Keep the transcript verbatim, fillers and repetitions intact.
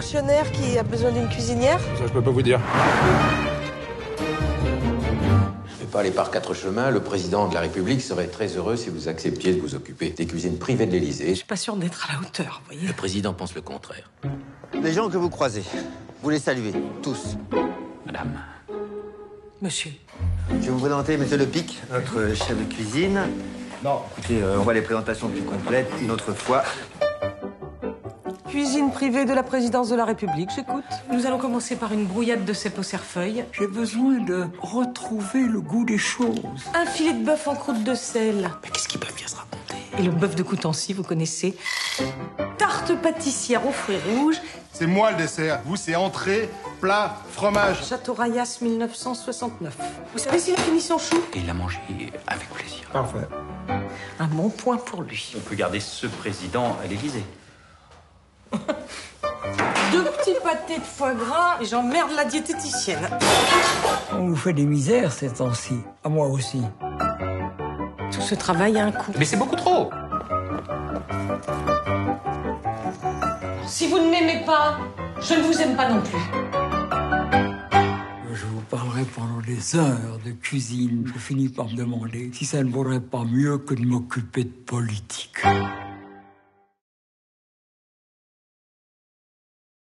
fonctionnaire qui a besoin d'une cuisinière? Ça, je peux pas vous dire. Je vais pas aller par quatre chemins. Le président de la République serait très heureux si vous acceptiez de vous occuper des cuisines privées de l'Élysée. Je suis pas sûre d'être à la hauteur, vous voyez. Le président pense le contraire. Les gens que vous croisez, vous les saluez, tous. Madame. Monsieur. Je vais vous présenter Monsieur Lepic, notre chef de cuisine. Non. Écoutez, euh, on voit les présentations plus complètes une autre fois. Cuisine privée de la présidence de la République, j'écoute. Nous allons commencer par une brouillade de cèpe au cerfeuil. J'ai besoin de retrouver le goût des choses. Un filet de bœuf en croûte de sel. Mais qu'est-ce qu'ils peuvent bien se raconter? Et le bœuf de Coutancy, vous connaissez. Tarte pâtissière aux fruits rouges. C'est moi le dessert. Vous, c'est entrée, plat, fromage. Château Rayas mille neuf cent soixante-neuf. Vous savez s'il a fini son chou? Et il l'a mangé avec plaisir. Parfait. Un bon point pour lui. On peut garder ce président à l'Élysée. Deux petits pâtés de foie gras et j'emmerde la diététicienne. On vous fait des misères ces temps-ci. À moi aussi. Tout ce travail a un coût. Mais c'est beaucoup trop. Si vous ne m'aimez pas, je ne vous aime pas non plus. Je vous parlerai pendant des heures de cuisine. Je finis par me demander si ça ne vaudrait pas mieux que de m'occuper de politique.